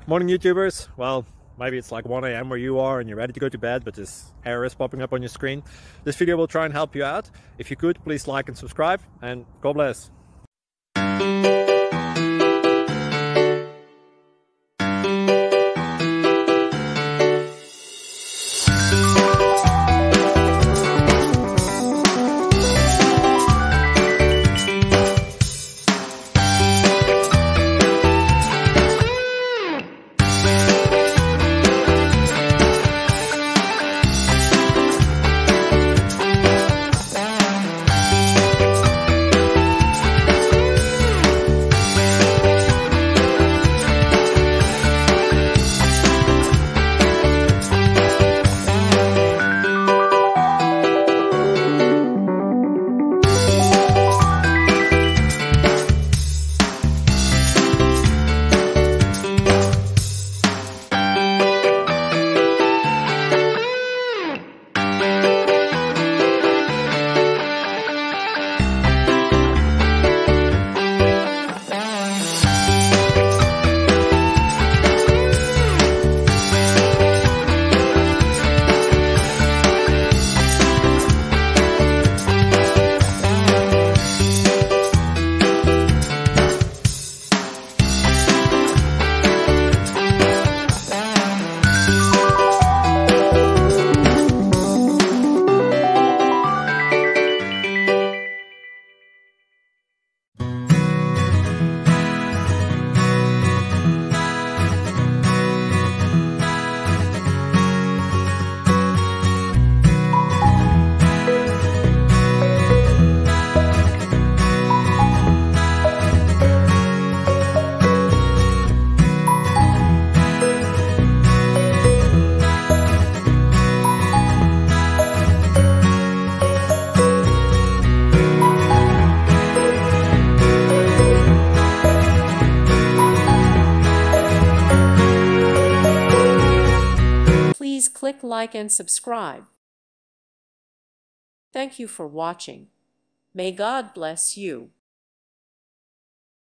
Morning YouTubers. Well, maybe it's like 1 a.m. where you are and you're ready to go to bed, but this error is popping up on your screen. This video will try and help you out. If you could, please like and subscribe, and God bless. Please click like and subscribe. Thank you for watching. May God bless you.